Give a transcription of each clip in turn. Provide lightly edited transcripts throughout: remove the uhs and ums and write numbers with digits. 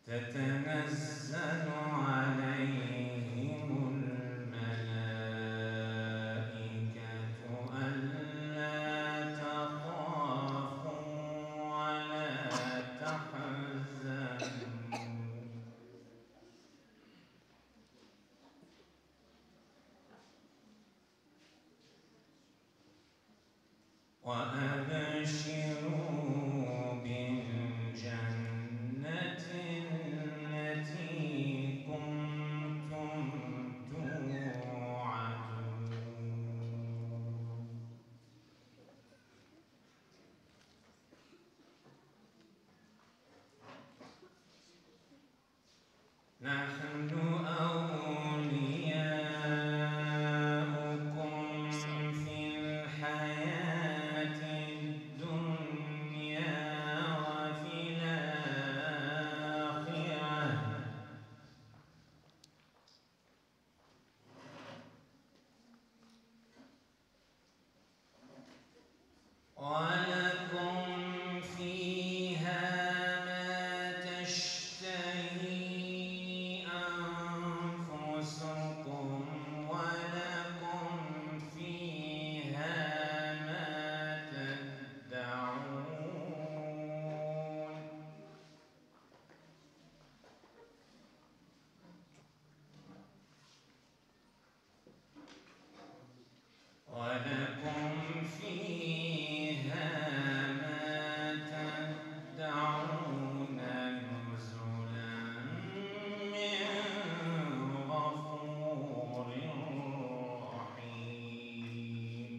تتنزل عليهم الملائكة ألا تخافوا ولا تحزنوا وأبشروا بالجنة التي كنتم توعدون نحن أولياؤكم في الحياة الدنيا وفي الآخرة ولكم فيها ما تشتهي أنفسكم ولكم فيها ما تدعون ولكم فيها ما تدعون نزلا من غفور رحيم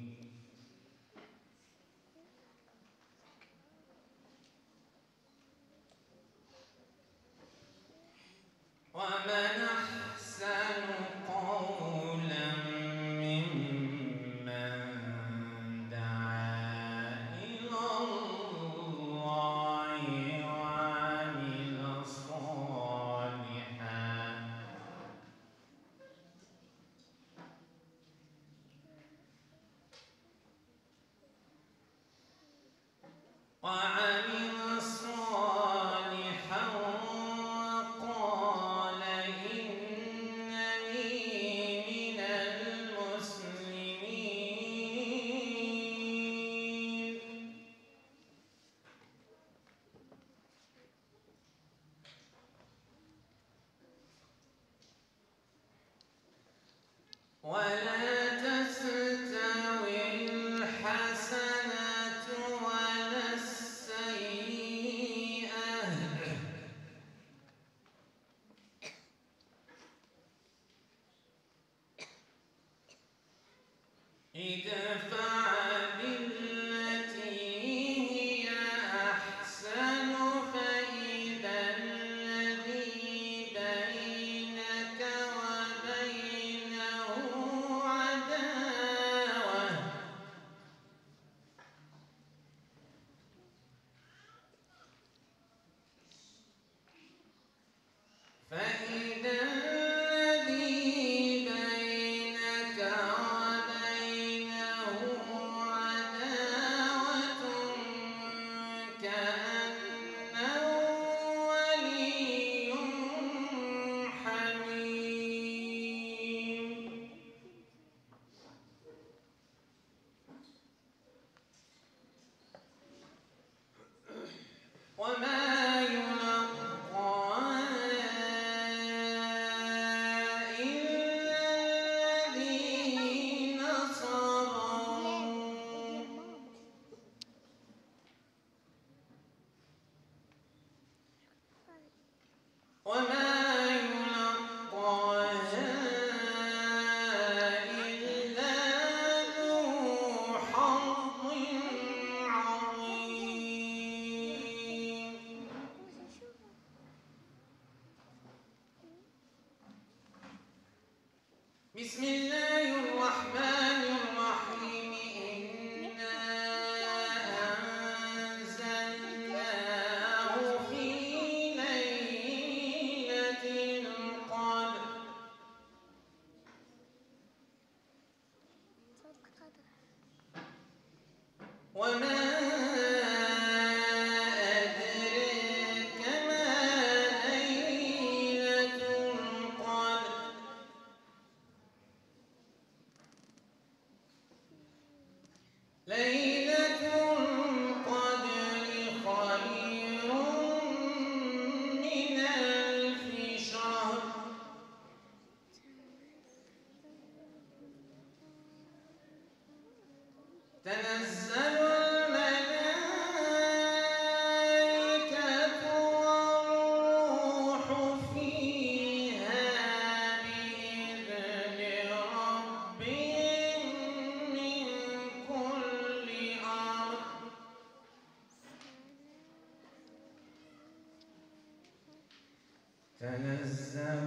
ومن أحسن قولا ممن دعا إلى الله وعمل صالحا وقال إنني من المسلمين ولا تستوي الحسنة ولا السيئة ادفع بالتي هي أحسن فإذا الذي بينك وبينه عداوة فإذا الذي بينك وبينه عداوة كأنه ولي حميم وما يلقاها إلا الذين صبروا وما يلقاها إلا ذو حظ عظيم تنزل